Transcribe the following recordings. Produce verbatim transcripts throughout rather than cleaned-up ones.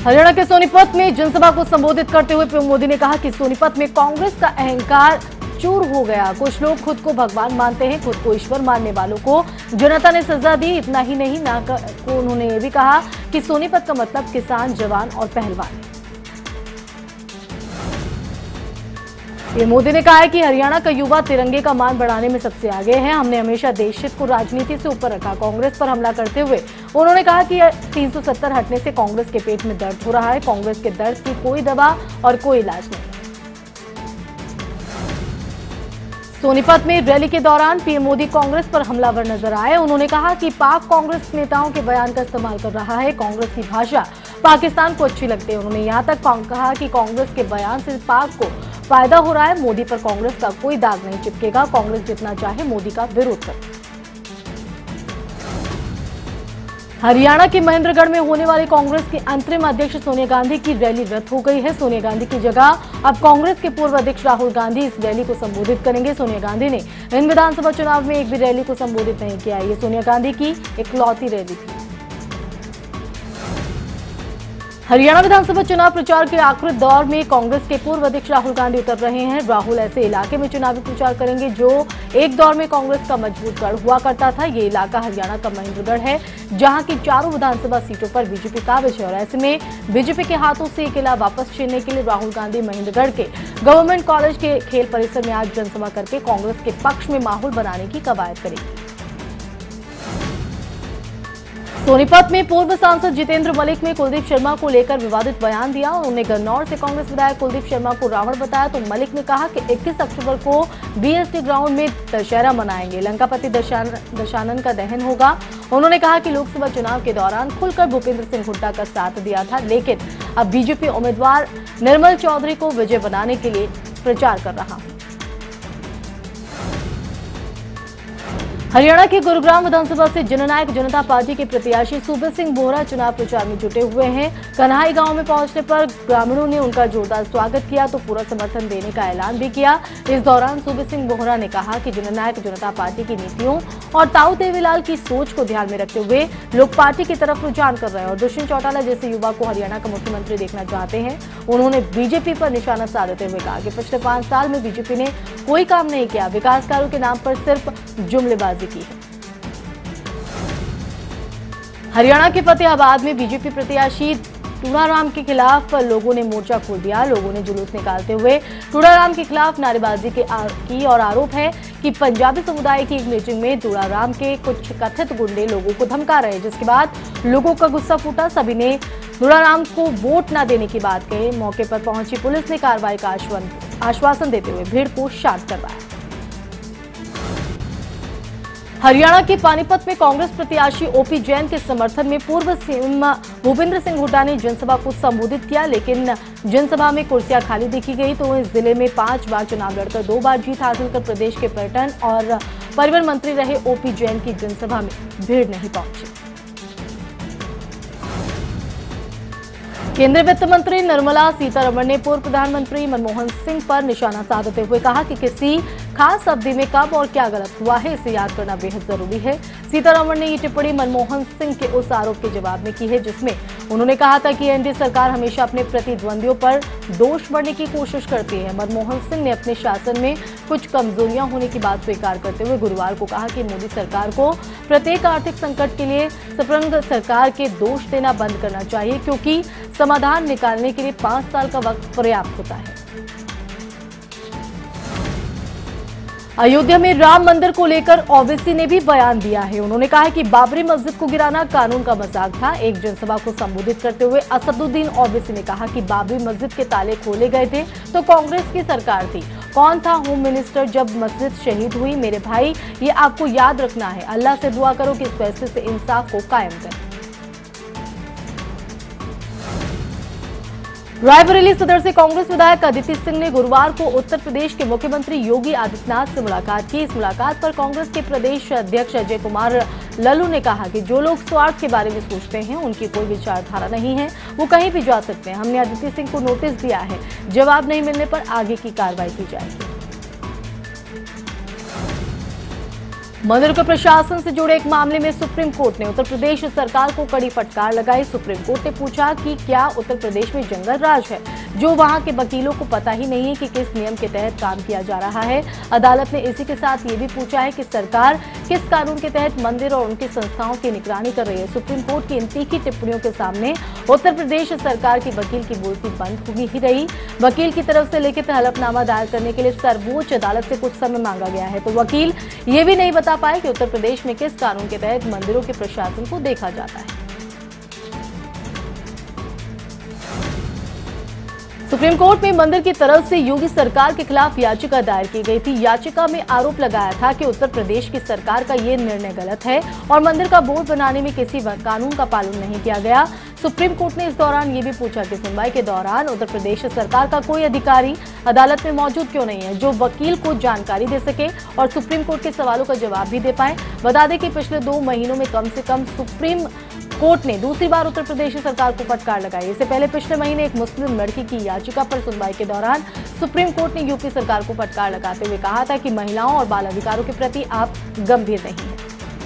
हरियाणा के सोनीपत में जनसभा को संबोधित करते हुए पीएम मोदी ने कहा कि सोनीपत में कांग्रेस का अहंकार चूर हो गया। कुछ लोग खुद को भगवान मानते हैं, खुद को ईश्वर मानने वालों को जनता ने सजा दी। इतना ही नहीं, ना को उन्होंने ये भी कहा कि सोनीपत का मतलब किसान, जवान और पहलवान। पीएम मोदी ने कहा है कि हरियाणा का युवा तिरंगे का मान बढ़ाने में सबसे आगे है। हमने हमेशा देश हित को राजनीति से ऊपर रखा। कांग्रेस पर हमला करते हुए उन्होंने कहा कि तीन सौ सत्तर हटने से कांग्रेस के पेट में दर्द हो रहा है। कांग्रेस के दर्द की कोई दवा और कोई इलाज नहीं। सोनीपत में रैली के दौरान पीएम मोदी कांग्रेस पर हमलावर नजर आए। उन्होंने कहा कि पाक कांग्रेस नेताओं के बयान का इस्तेमाल कर रहा है। कांग्रेस की भाषा पाकिस्तान को अच्छी लगती है। उन्होंने यहां तक कहा कि कांग्रेस के बयान से पाक को फायदा हो रहा है। मोदी पर कांग्रेस का कोई दाग नहीं चिपकेगा। कांग्रेस जितना चाहे मोदी का विरोध करे। हरियाणा के महेंद्रगढ़ में होने वाली कांग्रेस की अंतरिम अध्यक्ष सोनिया गांधी की रैली रद्द हो गई है। सोनिया गांधी की जगह अब कांग्रेस के पूर्व अध्यक्ष राहुल गांधी इस रैली को संबोधित करेंगे। सोनिया गांधी ने इन विधानसभा चुनाव में एक भी रैली को संबोधित नहीं किया। ये सोनिया गांधी की इकलौती रैली थी। हरियाणा विधानसभा चुनाव प्रचार के आखिरी दौर में कांग्रेस के पूर्व अध्यक्ष राहुल गांधी उतर रहे हैं। राहुल ऐसे इलाके में चुनावी प्रचार करेंगे जो एक दौर में कांग्रेस का मजबूत गढ़ हुआ करता था। ये इलाका हरियाणा का महेंद्रगढ़ है, जहां की चारों विधानसभा सीटों पर बीजेपी काबिज है और ऐसे में बीजेपी के हाथों से ये किला वापस छीनने के लिए राहुल गांधी महेंद्रगढ़ के गवर्नमेंट कॉलेज के खेल परिसर में आज जनसभा करके कांग्रेस के पक्ष में माहौल बनाने की कवायद करेंगे। सोनीपत में पूर्व सांसद जितेंद्र मलिक ने कुलदीप शर्मा को लेकर विवादित बयान दिया। उन्होंने गन्नौर से कांग्रेस विधायक कुलदीप शर्मा को रावण बताया तो मलिक ने कहा कि इक्कीस अक्टूबर को बीएसटी ग्राउंड में दशहरा मनाएंगे। लंकापति दशानन का दहन होगा। उन्होंने कहा कि लोकसभा चुनाव के दौरान खुलकर भूपेंद्र सिंह हुड्डा का साथ दिया था, लेकिन अब बीजेपी उम्मीदवार निर्मल चौधरी को विजय बनाने के लिए प्रचार कर रहा हूं। हरियाणा के गुरुग्राम विधानसभा से जननायक जनता पार्टी के प्रत्याशी सूबे सिंह बोहरा चुनाव प्रचार में जुटे हुए हैं। कन्हाई गांव में पहुंचने पर ग्रामीणों ने उनका जोरदार स्वागत किया तो पूरा समर्थन देने का ऐलान भी किया। इस दौरान सूबे सिंह बोहरा ने कहा कि जननायक जनता पार्टी की नीतियों और ताऊ देवीलाल की सोच को ध्यान में रखते हुए लोग पार्टी की तरफ रुझान कर रहे हैं और दुष्यंत चौटाला जैसे युवा को हरियाणा का मुख्यमंत्री देखना चाहते हैं। उन्होंने बीजेपी पर निशाना साधते हुए कहा कि पिछले पांच साल में बीजेपी ने कोई काम नहीं किया, विकास कार्यों के नाम पर सिर्फ जुमलेबाजी की है। हरियाणा के फतेहाबाद में बीजेपी प्रत्याशी टूणाराम के खिलाफ लोगों ने मोर्चा खोल दिया। लोगों ने जुलूस निकालते हुए टूणाराम के खिलाफ नारेबाजी के की और आरोप है कि पंजाबी समुदाय की एक मीटिंग में टूणाराम के कुछ कथित गुंडे लोगों को धमका रहे, जिसके बाद लोगों का गुस्सा फूटा। सभी ने टूणाराम को वोट न देने की बात कही। मौके पर पहुंची पुलिस ने कार्रवाई का आश्वासन देते हुए भीड़ को शांत करवाया। हरियाणा के पानीपत में कांग्रेस प्रत्याशी ओपी जैन के समर्थन में पूर्व सीएम भूपेंद्र सिंह हुड्डा ने जनसभा को संबोधित किया, लेकिन जनसभा में कुर्सियां खाली देखी गई तो इस जिले में पांच बार चुनाव लड़कर दो बार जीत हासिल कर प्रदेश के पर्यटन और परिवहन मंत्री रहे ओपी जैन की जनसभा में भीड़ नहीं पहुंची। केंद्रीय वित्त मंत्री निर्मला सीतारमण ने पूर्व प्रधानमंत्री मनमोहन सिंह पर निशाना साधते हुए कहा कि किसी खास अवधि में कब और क्या गलत हुआ है इसे याद करना बेहद जरूरी है। सीतारमण ने ये टिप्पणी मनमोहन सिंह के उस आरोप के जवाब में की है जिसमें उन्होंने कहा था कि एनडीए सरकार हमेशा अपने प्रतिद्वंदियों पर दोष बढ़ने की कोशिश करती है। मनमोहन सिंह ने अपने शासन में कुछ कमजोरियां होने की बात स्वीकार करते हुए गुरुवार को कहा कि मोदी सरकार को प्रत्येक आर्थिक संकट के लिए स्प्रंग सरकार के दोष देना बंद करना चाहिए, क्योंकि समाधान निकालने के लिए पांच साल का वक्त पर्याप्त होता है। अयोध्या में राम मंदिर को लेकर ओवैसी ने भी बयान दिया है। उन्होंने कहा है कि बाबरी मस्जिद को गिराना कानून का मजाक था। एक जनसभा को संबोधित करते हुए असदुद्दीन ओवैसी ने कहा कि बाबरी मस्जिद के ताले खोले गए थे तो कांग्रेस की सरकार थी। कौन था होम मिनिस्टर जब मस्जिद शहीद हुई? मेरे भाई, ये आपको याद रखना है। अल्लाह से दुआ करो कि इस फैसले से इंसाफ को कायम करें। रायबरेली सदर से कांग्रेस विधायक अदिति सिंह ने गुरुवार को उत्तर प्रदेश के मुख्यमंत्री योगी आदित्यनाथ से मुलाकात की। इस मुलाकात पर कांग्रेस के प्रदेश अध्यक्ष अजय कुमार लल्लू ने कहा कि जो लोग स्वार्थ के बारे में सोचते हैं उनकी कोई विचारधारा नहीं है, वो कहीं भी जा सकते हैं। हमने अदिति सिंह को नोटिस दिया है, जवाब नहीं मिलने पर आगे की कार्रवाई की जाएगी। मंदिर के प्रशासन से जुड़े एक मामले में सुप्रीम कोर्ट ने उत्तर प्रदेश सरकार को कड़ी फटकार लगाई। सुप्रीम कोर्ट ने पूछा कि क्या उत्तर प्रदेश में जंगल राज है जो वहां के वकीलों को पता ही नहीं है कि किस नियम के तहत काम किया जा रहा है। अदालत ने इसी के साथ ये भी पूछा है कि सरकार किस कानून के तहत मंदिर और उनकी संस्थाओं की निगरानी कर रही है। सुप्रीम कोर्ट की इन तीखी टिप्पणियों के सामने उत्तर प्रदेश सरकार की वकील की बोलती बंद हो ही रही। वकील की तरफ से लिखित हलफनामा दायर करने के लिए सर्वोच्च अदालत से कुछ समय मांगा गया है, तो वकील ये भी नहीं बता पाए कि उत्तर प्रदेश में किस कानून के तहत मंदिरों के प्रशासन को देखा जाता है। सुप्रीम कोर्ट में मंदिर की तरफ से योगी सरकार के खिलाफ याचिका दायर की गई थी। याचिका में आरोप लगाया था कि उत्तर प्रदेश की सरकार का ये निर्णय गलत है और मंदिर का बोर्ड बनाने में किसी कानून का पालन नहीं किया गया। सुप्रीम कोर्ट ने इस दौरान ये भी पूछा कि सुनवाई के दौरान उत्तर प्रदेश सरकार का कोई अधिकारी अदालत में मौजूद क्यों नहीं है जो वकील को जानकारी दे सके और सुप्रीम कोर्ट के सवालों का जवाब भी दे पाए। बता दें कि पिछले दो महीनों में कम से कम सुप्रीम कोर्ट ने दूसरी बार उत्तर प्रदेश सरकार को फटकार लगाई। इससे पहले पिछले महीने एक मुस्लिम लड़की की याचिका पर सुनवाई के दौरान सुप्रीम कोर्ट ने यूपी सरकार को फटकार लगाते हुए कहा था कि महिलाओं और बाल अधिकारों के प्रति आप गंभीर नहीं हैं।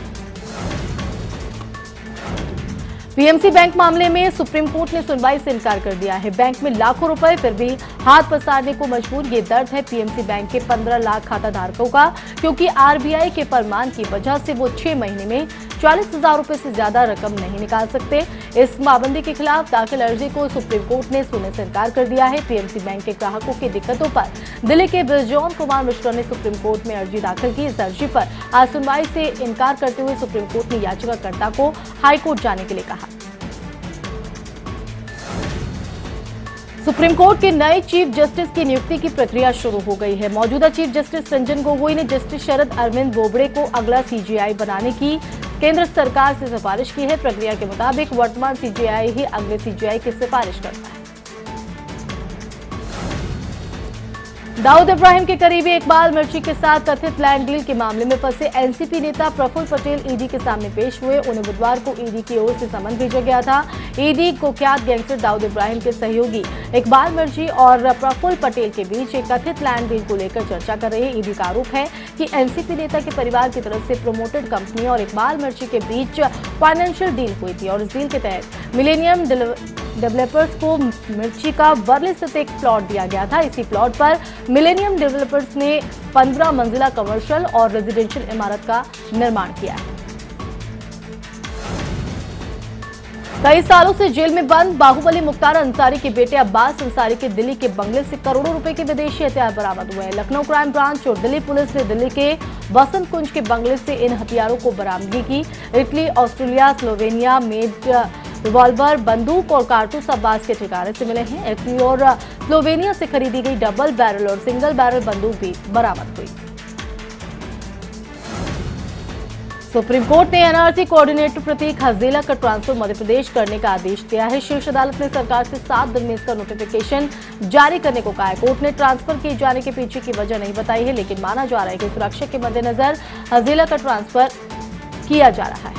पीएमसी बैंक मामले में सुप्रीम कोर्ट ने सुनवाई से इनकार कर दिया है। बैंक में लाखों रुपए फिर भी हाथ पसारने को मजबूर। ये दर्द है पीएमसी बैंक के पंद्रह लाख खाता धारकों का, क्योंकि आरबीआई के फरमान की वजह से वो छह महीने में चालीस हजार रुपए से ज्यादा रकम नहीं निकाल सकते। इस पाबंदी के खिलाफ दाखिल अर्जी को सुप्रीम कोर्ट ने सुनने से इनकार कर दिया है। पीएमसी बैंक के ग्राहकों की दिक्कतों पर दिल्ली के ब्रजमोहन कुमार मिश्रा ने सुप्रीम कोर्ट में अर्जी दाखिल की। इस अर्जी पर आज सुनवाई से इनकार करते हुए सुप्रीम कोर्ट ने याचिकाकर्ता को हाईकोर्ट जाने के लिए कहा। सुप्रीम कोर्ट के नए चीफ जस्टिस की नियुक्ति की प्रक्रिया शुरू हो गई है। मौजूदा चीफ जस्टिस रंजन गोगोई ने जस्टिस शरद अरविंद बोबड़े को अगला सीजेआई बनाने की केंद्र सरकार से सिफारिश की है। प्रक्रिया के मुताबिक वर्तमान सीजेआई ही अगले सीजेआई की सिफारिश करता है। दाऊद इब्राहिम के करीबी इकबाल मिर्ची के साथ कथित लैंड डील के मामले में फंसे एनसीपी नेता प्रफुल्ल पटेल ईडी के सामने पेश हुए। उन्हें बुधवार को ईडी की ओर से समन भेजा गया था। ईडी कुख्यात गैंगस्टर दाऊद इब्राहिम के सहयोगी इकबाल मिर्ची और प्रफुल्ल पटेल के बीच एक कथित लैंड डील को लेकर चर्चा कर रही है। ईडी का आरोप है कि एनसीपी नेता के परिवार की तरफ से प्रोमोटेड कंपनी और इकबाल मिर्ची के बीच फाइनेंशियल डील हुई थी और इस डील के तहत मिलेनियम डेवलपर्स को मिर्ची का वर्ली स्थित एक प्लॉट दिया गया था। इसी प्लॉट पर मिलेनियम डेवलपर्स ने पंद्रह मंजिला कमर्शियल और रेजिडेंशियल इमारत का निर्माण किया है। कई सालों से जेल में बंद बाहुबली मुख्तार अंसारी के बेटे अब्बास अंसारी के दिल्ली के बंगले से करोड़ों रुपए के विदेशी हथियार बरामद हुए हैं। लखनऊ क्राइम ब्रांच और दिल्ली पुलिस ने दिल्ली के बसंत कुंज के बंगले से इन हथियारों को बरामदगी की। Italy, Australia, Slovenia made revolver, बंदूक और कारतूस अब्बास के ठिकाने से मिले हैं। इटली और स्लोवेनिया से खरीदी गई डबल बैरल और सिंगल बैरल बंदूक भी बरामद हुई। सुप्रीम कोर्ट ने एनआरसी कोऑर्डिनेटर प्रतीक हजेला का ट्रांसफर मध्य प्रदेश करने का आदेश दिया है। शीर्ष अदालत ने सरकार से सात दिन में इसका नोटिफिकेशन जारी करने को कहा है। कोर्ट ने ट्रांसफर किए जाने के पीछे की वजह नहीं बताई है, लेकिन माना जा रहा है कि सुरक्षा के मद्देनजर हजेला का ट्रांसफर किया जा रहा है।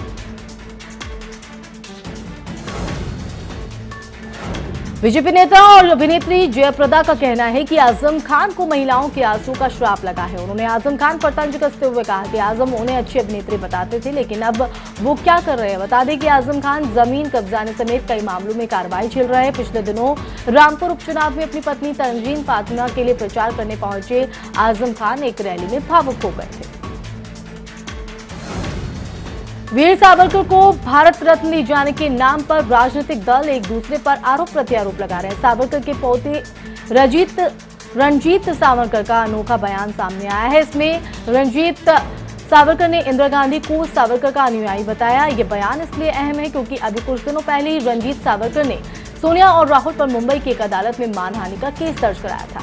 बीजेपी नेता और अभिनेत्री जयप्रदा का कहना है कि आजम खान को महिलाओं के आंसू का श्राप लगा है। उन्होंने आजम खान पर तंज कसते हुए कहा कि आजम उन्हें अच्छी अभिनेत्री बताते थे, लेकिन अब वो क्या कर रहे हैं। बता दें कि आजम खान जमीन कब्जाने समेत कई मामलों में कार्रवाई झेल रहे हैं। पिछले दिनों रामपुर उपचुनाव में अपनी पत्नी तंजीन फातिमा के लिए प्रचार करने पहुंचे आजम खान एक रैली में भावुक हो गए थे। वीर सावरकर को भारत रत्न दिए जाने के नाम पर राजनीतिक दल एक दूसरे पर आरोप प्रत्यारोप लगा रहे हैं। सावरकर के पोते रंजीत रंजीत सावरकर का अनोखा बयान सामने आया है। इसमें रंजीत सावरकर ने इंदिरा गांधी को सावरकर का अनुयायी बताया। ये बयान इसलिए अहम है क्योंकि अभी कुछ दिनों पहले ही रंजीत सावरकर ने सोनिया और राहुल पर मुंबई की एक अदालत में मानहानि का केस दर्ज कराया था।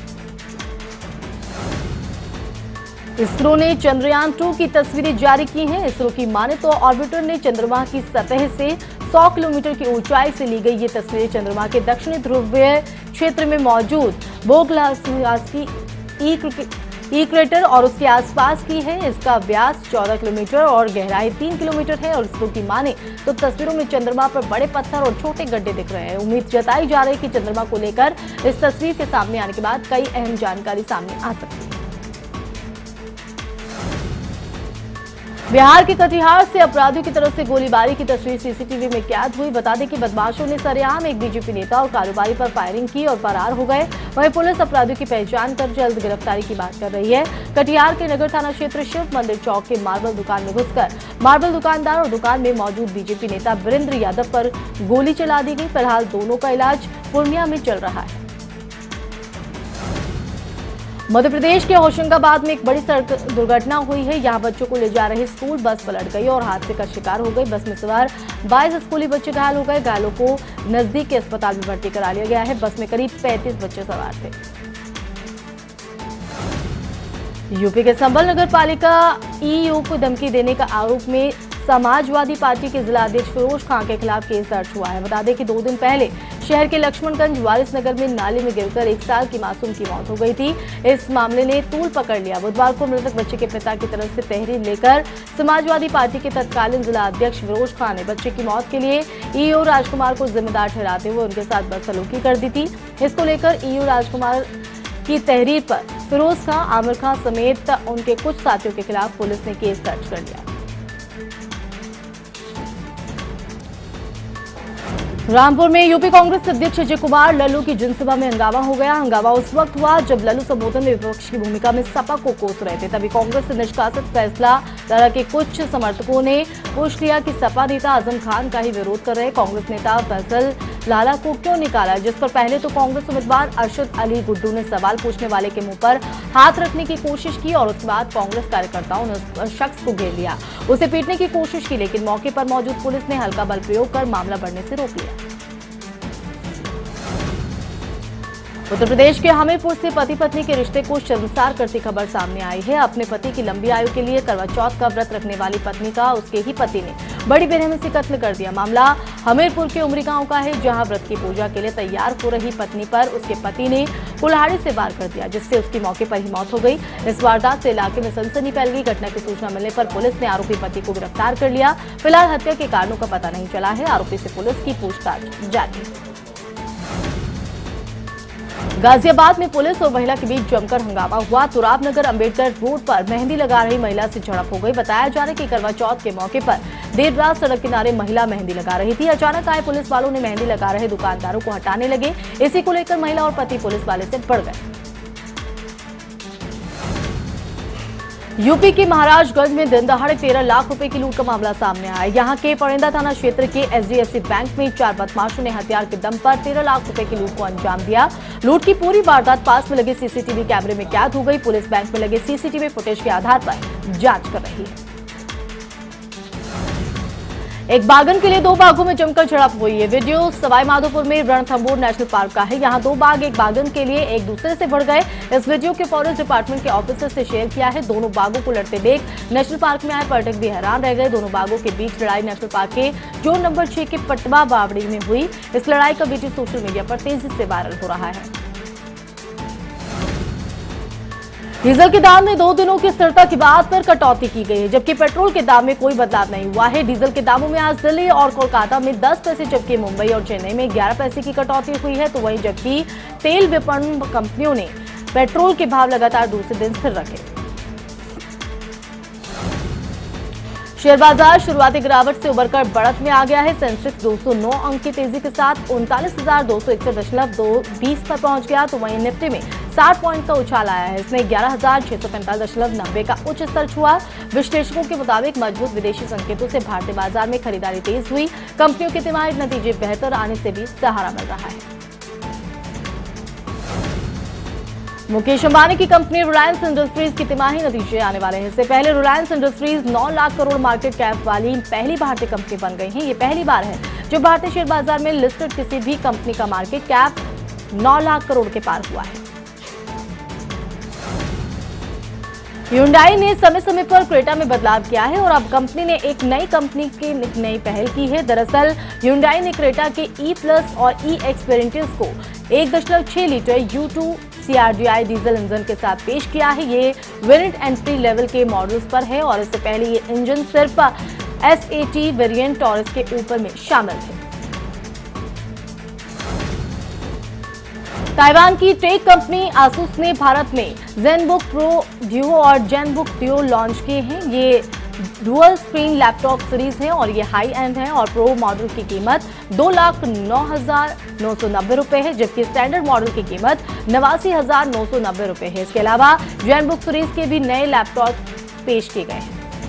इसरो ने चंद्रयान टू की तस्वीरें जारी की हैं। इसरो की माने तो ऑर्बिटर ने चंद्रमा की सतह से सौ किलोमीटर की ऊंचाई से ली गई ये तस्वीरें चंद्रमा के दक्षिणी ध्रुवीय क्षेत्र में मौजूद बोगलास की इक्वेटर और उसके आसपास की है। इसका व्यास चौदह किलोमीटर और गहराई तीन किलोमीटर है और इसरो की माने तो तस्वीरों में चंद्रमा पर बड़े पत्थर और छोटे गड्ढे दिख रहे हैं। उम्मीद जताई जा रही है कि चंद्रमा को लेकर इस तस्वीर के सामने आने के बाद कई अहम जानकारी सामने आ सकती है। बिहार के कटिहार से अपराधियों की तरफ से गोलीबारी की तस्वीर सीसीटीवी में कैद हुई। बता दें कि बदमाशों ने सरेआम एक बीजेपी नेता और कारोबारी पर फायरिंग की और फरार हो गए। वहीं पुलिस अपराधियों की पहचान कर जल्द गिरफ्तारी की बात कर रही है। कटिहार के नगर थाना क्षेत्र शिव मंदिर चौक के मार्बल दुकान में घुसकर मार्बल दुकानदार और दुकान में मौजूद बीजेपी नेता वीरेंद्र यादव पर गोली चला दी गई। फिलहाल दोनों का इलाज पूर्णिया में चल रहा है। मध्य प्रदेश के होशंगाबाद में एक बड़ी सड़क दुर्घटना हुई है। यहां बच्चों को ले जा रही स्कूल बस पलट गई और हादसे का शिकार हो गई। बस में सवार बाईस स्कूली बच्चे घायल हो गए। घायलों को नजदीक के अस्पताल में भर्ती करा लिया गया है। बस में करीब पैंतीस बच्चे सवार थे। यूपी के संभल नगर पालिका ईओ को धमकी देने का आरोप में समाजवादी पार्टी के जिला अध्यक्ष फिरोज खान के खिलाफ केस दर्ज हुआ है। बता दें कि दो दिन पहले शहर के लक्ष्मणगंज वारिस नगर में नाले में गिरकर एक साल की मासूम की मौत हो गई थी। इस मामले ने तूल पकड़ लिया। बुधवार को मृतक बच्चे के पिता की तरफ से तहरीर लेकर समाजवादी पार्टी के तत्कालीन जिला अध्यक्ष फिरोज खान ने बच्चे की मौत के लिए ईओ राजकुमार को जिम्मेदार ठहराते हुए उनके साथ बदसलूकी कर दी थी। इसको लेकर ईओ राजकुमार की तहरीर पर फिरोज खान, आमिर खान समेत उनके कुछ साथियों के खिलाफ पुलिस ने केस दर्ज कर लिया। रामपुर में यूपी कांग्रेस अध्यक्ष अजय कुमार लल्लू की जनसभा में हंगामा हो गया। हंगामा उस वक्त हुआ जब लल्लू संबोधन में विपक्ष की भूमिका में सपा को कोस रहे थे। तभी कांग्रेस से निष्कासित फैसला तरह के कुछ समर्थकों ने पुष्ट किया कि सपा नेता आजम खान का ही विरोध कर रहे कांग्रेस नेता फैसल लाला को क्यों निकाला, जिस पर पहले तो कांग्रेस उम्मीदवार अरशद अली गुड्डू ने सवाल पूछने वाले के मुंह पर हाथ रखने की कोशिश की और उसके बाद कांग्रेस कार्यकर्ताओं ने उस शख्स को घेर लिया, उसे पीटने की कोशिश की, लेकिन मौके पर मौजूद पुलिस ने हल्का बल प्रयोग कर मामला बढ़ने से रोक लिया। उत्तर प्रदेश के हमीरपुर से पति पत्नी के रिश्ते को शर्मसार करती खबर सामने आई है। अपने पति की लंबी आयु के लिए करवा चौथ का व्रत रखने वाली पत्नी का उसके ही पति ने बड़ी बेरहमी से कत्ल कर दिया। मामला हमीरपुर के उमरी गांव का है, जहां व्रत की पूजा के लिए तैयार हो रही पत्नी पर उसके पति ने कुल्हाड़ी से वार कर दिया, जिससे उसकी मौके पर ही मौत हो गई। इस वारदात से इलाके में सनसनी फैल गई। घटना की सूचना मिलने पर पुलिस ने आरोपी पति को गिरफ्तार कर लिया। फिलहाल हत्या के कारणों का पता नहीं चला है। आरोपी से पुलिस की पूछताछ जारी है। गाजियाबाद में पुलिस और महिला के बीच जमकर हंगामा हुआ। तुराब नगर अंबेडकर रोड पर मेहंदी लगा रही महिला से झड़प हो गई। बताया जा रहा है कि करवा चौथ के मौके पर देर रात सड़क किनारे महिला मेहंदी लगा रही थी। अचानक आए पुलिस वालों ने मेहंदी लगा रहे दुकानदारों को हटाने लगे। इसी को लेकर महिला और पति पुलिस वाले से बढ़ गए। यूपी के महाराजगंज में दिन दहाड़े तेरह लाख रुपए की लूट का मामला सामने आया। यहां के परेंदा थाना क्षेत्र के एचडीएफसी बैंक में चार बदमाशों ने हथियार के दम पर तेरह लाख रुपए की लूट को अंजाम दिया। लूट की पूरी वारदात पास में लगे सीसीटीवी कैमरे में कैद हो गई। पुलिस बैंक में लगे सीसीटीवी फुटेज के आधार पर जांच कर रही है। एक बाघन के लिए दो बाघों में जमकर झड़प हुई है। वीडियो सवाईमाधोपुर में रणथंभौर नेशनल पार्क का है। यहां दो बाघ एक बाघन के लिए एक दूसरे से बढ़ गए। इस वीडियो के फॉरेस्ट डिपार्टमेंट के ऑफिसर से शेयर किया है। दोनों बाघों को लड़ते देख नेशनल पार्क में आए पर्यटक भी हैरान रह गए। दोनों बाघों के बीच लड़ाई नेशनल पार्क के जोन नंबर छह के पटवा बावड़ी में हुई। इस लड़ाई का वीडियो सोशल मीडिया पर तेजी से वायरल हो रहा है। डीजल के दाम में दो दिनों की स्थिरता की बात पर कटौती की गई है, जबकि पेट्रोल के दाम में कोई बदलाव नहीं हुआ है। डीजल के दामों में आज दिल्ली और कोलकाता में दस पैसे, जबकि मुंबई और चेन्नई में ग्यारह पैसे की कटौती हुई है। तो वहीं जबकि तेल विपणन कंपनियों ने पेट्रोल के भाव लगातार दूसरे दिन स्थिर रखे। शेयर बाजार शुरुआती गिरावट से उबरकर बढ़त में आ गया है। सेंसेक्स दो सौ नौ अंक की तेजी के साथ उनतालीस हजार दो सौ इकसठ दशमलव दो बीस पर पहुंच गया। तो वहीं निफ्टी में साठ पॉइंट का उछाल आया है। इसमें ग्यारह हजार छह सौ पैंतालीस दशमलव नब्बे का उच्च स्तर छुआ। विश्लेषकों के मुताबिक मजबूत विदेशी संकेतों से भारतीय बाजार में खरीदारी तेज हुई। कंपनियों के तिमाही नतीजे बेहतर आने से भी सहारा मिल रहा है। मुकेश अंबानी की कंपनी रिलायंस इंडस्ट्रीज की तिमाही नतीजे आने वाले हैं। इससे पहले रिलायंस इंडस्ट्रीज नौ लाख करोड़ मार्केट कैप वाली पहली भारतीय कंपनी बन गई है। ये पहली बार है जब भारतीय शेयर बाजार में लिस्टेड किसी भी कंपनी का मार्केट कैप नौ लाख करोड़ के पार हुआ है। Hyundai ने समय समय पर क्रेटा में बदलाव किया है और अब कंपनी ने एक नई कंपनी की नई पहल की है। दरअसल Hyundai ने क्रेटा के ई प्लस और ई एक्स वेरिएंट्स को एक दशमलव छह litre U two C R D I diesel engine के साथ पेश किया है। ये वेरिएंट एंट्री लेवल के मॉडल्स पर है और इससे पहले ये इंजन सिर्फ एस ए टी वेरिएंट और इसके ऊपर में शामिल थे। ताइवान की टेक कंपनी आसूस ने भारत में ZenBook Pro Duo और ZenBook Duo लॉन्च किए हैं। ये डुअल स्क्रीन लैपटॉप सीरीज है और ये हाई एंड है और प्रो मॉडल की कीमत दो लाख नौ हजार नौ सौ नब्बे रुपए है, जबकि स्टैंडर्ड मॉडल की कीमत नवासी हजार नौ सौ नब्बे रुपए है। इसके अलावा जैन बुक सीरीज के भी नए लैपटॉप पेश किए गए हैं।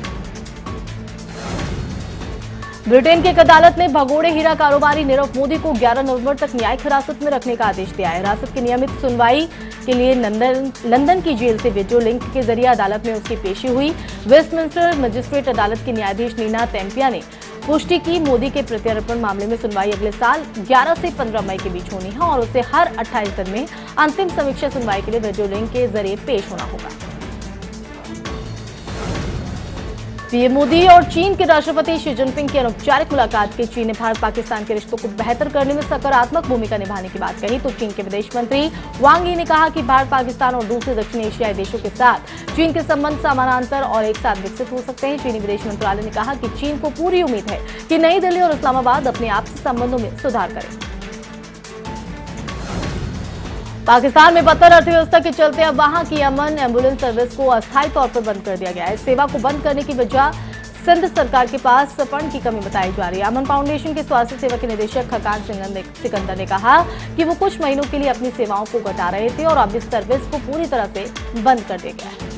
ब्रिटेन की एक अदालत ने भगोड़े हीरा कारोबारी नीरव मोदी को ग्यारह नवंबर तक न्यायिक हिरासत में रखने का आदेश दिया है। हिरासत की नियमित सुनवाई के लिए लंदन लंदन की जेल से वीडियो लिंक के जरिए अदालत में उसकी पेशी हुई। वेस्टमिंस्टर मजिस्ट्रेट अदालत की न्यायाधीश नीना टेम्पिया ने पुष्टि की मोदी के प्रत्यार्पण मामले में सुनवाई अगले साल ग्यारह से पंद्रह मई के बीच होनी है और उसे हर अट्ठाईस दिन में अंतिम समीक्षा सुनवाई के लिए वीडियो लिंक के जरिए पेश होना होगा। पीएम मोदी और चीन के राष्ट्रपति शी जिनपिंग की अनौपचारिक मुलाकात के चीन ने भारत पाकिस्तान के रिश्तों को बेहतर करने में सकारात्मक भूमिका निभाने की बात कही तो चीन के विदेश मंत्री वांग यी ने कहा कि भारत पाकिस्तान और दूसरे दक्षिण एशियाई देशों के साथ चीन के संबंध समानांतर और एक साथ विकसित हो सकते हैं। चीनी विदेश मंत्रालय ने कहा कि चीन को पूरी उम्मीद है कि नई दिल्ली और इस्लामाबाद अपने आपसी संबंधों में सुधार करें। पाकिस्तान में बदतर अर्थव्यवस्था के चलते अब वहां की अमन एम्बुलेंस सर्विस को अस्थायी तौर पर बंद कर दिया गया है। इस सेवा को बंद करने की वजह सिंध सरकार के पास फंड की कमी बताई जा रही है। अमन फाउंडेशन के स्वास्थ्य सेवा के निदेशक खकान सिकंदर ने कहा कि वो कुछ महीनों के लिए अपनी सेवाओं को घटा रहे थे और अब इस सर्विस को पूरी तरह से बंद कर दिया गया है।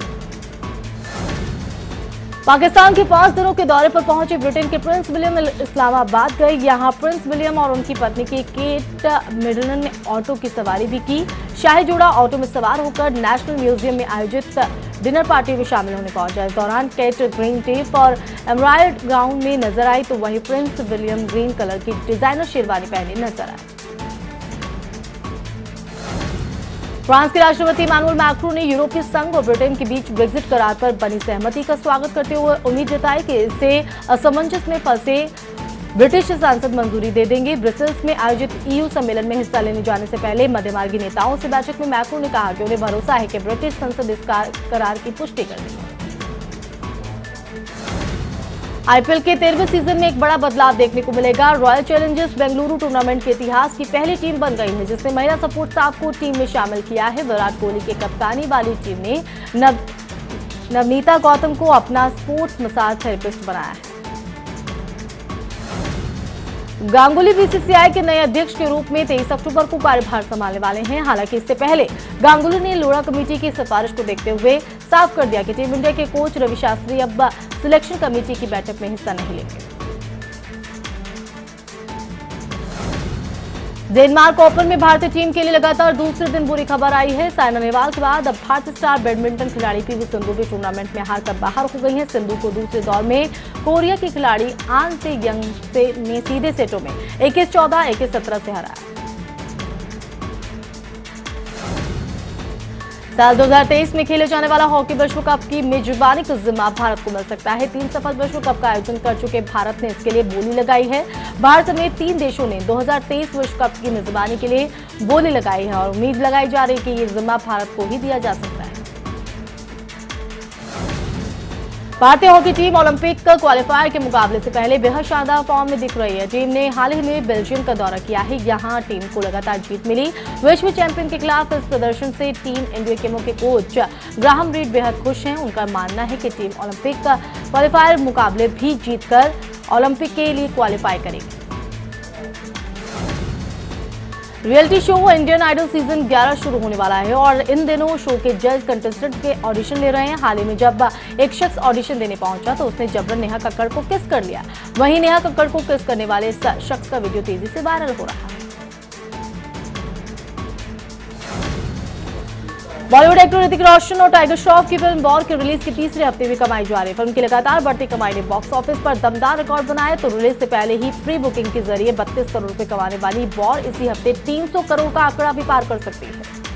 पाकिस्तान के पांच दिनों के दौरे पर पहुंचे ब्रिटेन के प्रिंस विलियम इस्लामाबाद गए। यहां प्रिंस विलियम और उनकी पत्नी की केट मिडलन ने ऑटो की सवारी भी की। शाही जोड़ा ऑटो में सवार होकर नेशनल म्यूजियम में आयोजित डिनर पार्टी में शामिल होने पहुंचा। इस दौरान केट ग्रीन टेप और एमराल्ड गाउन में नजर आई तो वहीं प्रिंस विलियम ग्रीन कलर की डिजाइनर शेरवानी पहने नजर आए। फ्रांस के राष्ट्रपति इमानुएल मैक्रों ने यूरोपीय संघ और ब्रिटेन के बीच ब्रेक्जिट करार पर बनी सहमति का स्वागत करते हुए उम्मीद जताई कि इससे असमंजस में फंसे ब्रिटिश सांसद मंजूरी दे देंगे। ब्रसेल्स में आयोजित ईयू सम्मेलन में हिस्सा लेने जाने से पहले मध्यमार्गी नेताओं से बैठक में मैक्रों ने कहा कि उन्हें भरोसा है कि ब्रिटिश संसद इस करार की पुष्टि कर देगी। आईपीएल के तेरहवें सीजन में एक बड़ा बदलाव देखने को मिलेगा। रॉयल चैलेंजर्स बेंगलुरु टूर्नामेंट के इतिहास की पहली टीम बन गई है जिसने महिला सपोर्ट स्टाफ को टीम में शामिल किया है। विराट कोहली के कप्तानी वाली टीम ने नव नवनीता गौतम को अपना स्पोर्ट्स मसाज थेरेपिस्ट बनाया है। गांगुली बीसीसीआई के नए अध्यक्ष के रूप में तेईस अक्टूबर को कार्यभार संभालने वाले हैं। हालांकि इससे पहले गांगुली ने लोढ़ा कमेटी की सिफारिश को देखते हुए साफ कर दिया कि टीम इंडिया के कोच रवि शास्त्री अब सिलेक्शन कमेटी की बैठक में हिस्सा नहीं लेंगे। डेनमार्क ओपन में भारतीय टीम के लिए लगातार दूसरे दिन बुरी खबर आई है। साइना नेहवाल के बाद अब भारतीय स्टार बैडमिंटन खिलाड़ी पीवी सिंधु भी टूर्नामेंट में हारकर बाहर हो गई हैं। सिंधु को दूसरे दौर में कोरिया की खिलाड़ी आन से यंग से ने सीधे सेटों में इक्कीस चौदह इक्कीस सत्रह से हराया। साल दो हज़ार तेईस में खेले जाने वाला हॉकी विश्व कप की मेजबानी का जिम्मा भारत को मिल सकता है। तीन सफल विश्व कप का आयोजन कर चुके भारत ने इसके लिए बोली लगाई है। भारत समेत तीन देशों ने दो हज़ार तेईस विश्व कप की मेजबानी के लिए बोली लगाई है और उम्मीद लगाई जा रही है कि ये जिम्मा भारत को ही दिया जा सकता है। भारतीय हॉकी टीम ओलंपिक क्वालिफायर के मुकाबले से पहले बेहद शानदार फॉर्म में दिख रही है। टीम ने हाल ही में बेल्जियम का दौरा किया है। यहां टीम को लगातार जीत मिली। विश्व चैंपियन के खिलाफ इस प्रदर्शन से टीम इंडिया के मुख्य कोच ग्राहम रीड बेहद खुश हैं। उनका मानना है कि टीम ओलंपिक क्वालिफायर मुकाबले भी जीतकर ओलंपिक के लिए क्वालिफाई करेगी। Reality show Indian Idol season ग्यारह शुरू होने वाला है और इन दिनों शो के जज कंटेस्टेंट के ऑडिशन ले रहे हैं। हाल ही में जब एक शख्स ऑडिशन देने पहुंचा तो उसने जबरन नेहा कक्कड़ को किस कर लिया। वहीं नेहा कक्कड़ को किस करने वाले इस शख्स का वीडियो तेजी से वायरल हो रहा है। बॉलीवुड एक्टर ऋतिक रोशन और टाइगर श्रॉफ की फिल्म वॉर के रिलीज के तीसरे हफ्ते में कमाई जारी है। फिल्म की लगातार बढ़ती कमाई ने बॉक्स ऑफिस पर दमदार रिकॉर्ड बनाया तो रिलीज से पहले ही प्री बुकिंग के जरिए बत्तीस करोड़ रुपए कमाने वाली वॉर इसी हफ्ते तीन सौ करोड़ का आंकड़ा भी पार कर सकती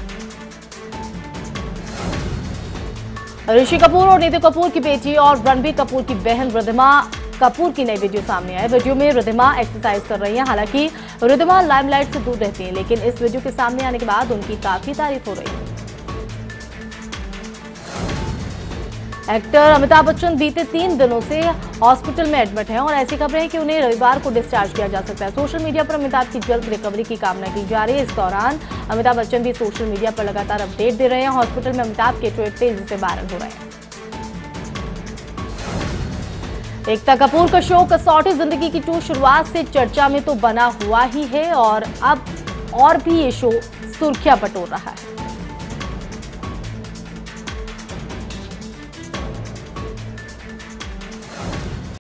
है। ऋषि कपूर और नीतू कपूर की बेटी और रणबीर कपूर की बहन रिद्धिमा कपूर की नई वीडियो सामने आई। वीडियो में रिद्धिमा एक्सरसाइज कर रही हैं। हालांकि रिद्धिमा लाइमलाइट से दूर रहती हैं, लेकिन इस वीडियो के सामने आने के बाद उनकी काफी तारीफ हो रही है। एक्टर अमिताभ बच्चन बीते तीन दिनों से हॉस्पिटल में एडमिट हैं और ऐसी खबरें हैं कि उन्हें रविवार को डिस्चार्ज किया जा सकता है। सोशल मीडिया पर अमिताभ की जल्द रिकवरी की कामना की जा रही है। इस दौरान अमिताभ बच्चन भी सोशल मीडिया पर लगातार अपडेट दे रहे हैं। हॉस्पिटल में अमिताभ के ट्वीट तेजी से वायरल हो रहे हैं। एकता कपूर का शो कसौटी जिंदगी की टू शुरुआत से चर्चा में तो बना हुआ ही है और अब और भी ये शो सुर्खियां बटोर रहा है।